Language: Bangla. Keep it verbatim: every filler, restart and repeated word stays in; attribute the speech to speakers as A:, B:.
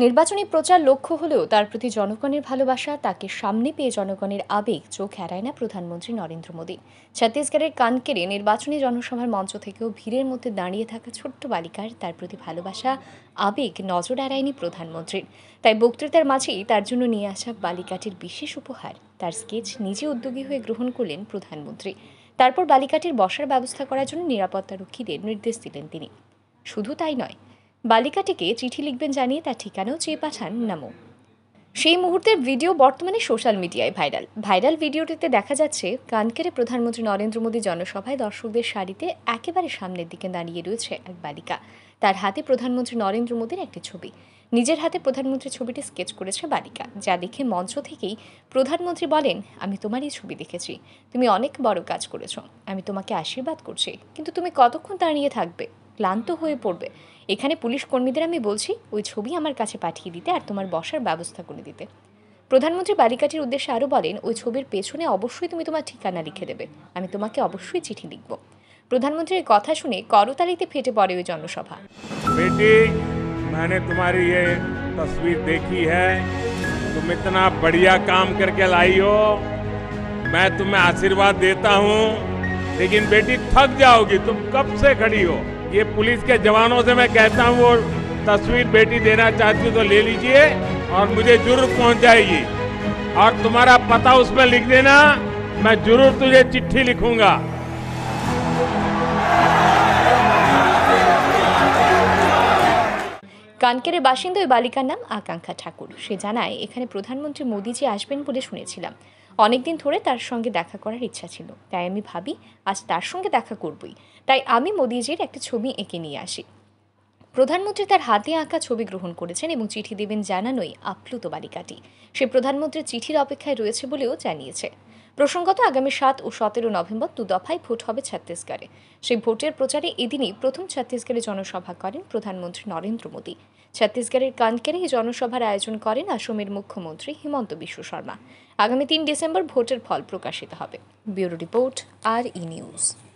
A: নির্বাচনী প্রচার লক্ষ্য হলেও তার প্রতি জনগণের ভালোবাসা, তাকে সামনে পেয়ে জনগণের আবেগ চোখ এড়ায় না প্রধানমন্ত্রী নরেন্দ্র মোদী। ছত্তিশগড়ের কানকেরে নির্বাচনী জনসভার মঞ্চ থেকেও ভিড়ের মধ্যে দাঁড়িয়ে থাকা ছোট্ট বালিকার তার প্রতি ভালোবাসা, আবেগ নজর এড়ায়নি প্রধানমন্ত্রীর। তাই বক্তৃতার মাঝেই তার জন্য নিয়ে আসা বালিকাটির বিশেষ উপহার, তার স্কেচ নিজে উদ্যোগী হয়ে গ্রহণ করলেন প্রধানমন্ত্রী। তারপর বালিকাটির বসার ব্যবস্থা করার জন্য নিরাপত্তারক্ষীদের নির্দেশ দিলেন তিনি। শুধু তাই নয়, বালিকাটিকে চিঠি লিখবেন জানিয়ে তার ঠিকানাও চেয়ে পাঠান নামো। সেই মুহূর্তের ভিডিও বর্তমানে সোশ্যাল মিডিয়ায় ভাইরাল ভাইরাল ভিডিওটিতে দেখা যাচ্ছে কানকেরে প্রধানমন্ত্রী নরেন্দ্র মোদী জনসভায় দর্শকদের সারিতে একেবারে সামনের দিকে দাঁড়িয়ে রয়েছে এক বালিকা। তার হাতে প্রধানমন্ত্রী নরেন্দ্র মোদীর একটি ছবি। নিজের হাতে প্রধানমন্ত্রীর ছবিটি স্কেচ করেছে বালিকা, যা দেখে মঞ্চ থেকেই প্রধানমন্ত্রী বলেন, আমি তোমার এই ছবি দেখেছি, তুমি অনেক বড় কাজ করেছ, আমি তোমাকে আশীর্বাদ করছি, কিন্তু তুমি কতক্ষণ দাঁড়িয়ে থাকবে, ক্লান্ত হয়ে পড়বে। এখানে পুলিশ কর্মীদের আমি বলছি ওই ছবি আমার কাছে পাঠিয়ে দিতে আর তোমার বসার ব্যবস্থা করে দিতে। প্রধানমন্ত্রী বালিকাটির উদ্দেশ্যে আরও বলেন, ওই ছবির পেছনে অবশ্যই তুমি তোমার ঠিকানা লিখে দেবে, আমি তোমাকে অবশ্যই চিঠি লিখব। প্রধানমন্ত্রীর কথা শুনে করতালিতে ফেটে পড়ে ওই জনসভা।
B: बेटी, मैंने तुम्हारी ये तस्वीर देखी है, तुम इतना बढ़िया काम करके लाई हो, मैं तुम्हें आशीर्वाद देता हूँ, लेकिन बेटी थक जाओगी, तुम कब से खड़ी हो। ये पुलिस के जवानों से मैं कहता हूँ, वो तस्वीर बेटी देना चाहती हो तो ले लीजिए और मुझे जरूर पहुंच जाएगी, और तुम्हारा पता उसमें लिख देना, मैं जरूर तुझे चिट्ठी लिखूंगा।
A: কানকেরের বাসিন্দা ওই বালিকার নাম আকাঙ্ক্ষা ঠাকুর। সে জানায়, এখানে প্রধানমন্ত্রী মোদীজি আসবেন বলে শুনেছিলাম, অনেকদিন ধরে তার সঙ্গে দেখা করার ইচ্ছা ছিল, তাই আমি ভাবি আজ তার সঙ্গে দেখা করবই, তাই আমি মোদীজির একটা ছবি এঁকে নিয়ে আসি। প্রধানমন্ত্রী তার হাতে আঁকা ছবি গ্রহণ করেছেন এবং চিঠি দেবেন জানানোই আপ্লুত বালিকাটি। সে প্রধানমন্ত্রীর চিঠির অপেক্ষায় রয়েছে বলেও জানিয়েছে। প্রসঙ্গত, আগামী সাত ও সতেরো নভেম্বর দু দফায় ভোট হবে ছত্তিশগড়ে। সেই ভোটের প্রচারে এদিনই প্রথম ছত্তিশগড়ে জনসভা করেন প্রধানমন্ত্রী নরেন্দ্র মোদী। ছত্তিশগড়ের কানকেরে এই জনসভার আয়োজন করেন আসামের মুখ্যমন্ত্রী হিমন্ত বিশ্ব শর্মা। আগামী তিন ডিসেম্বর ভোটের ফল প্রকাশিত হবে। ব্যুরো রিপোর্ট, আর ই নিউজ।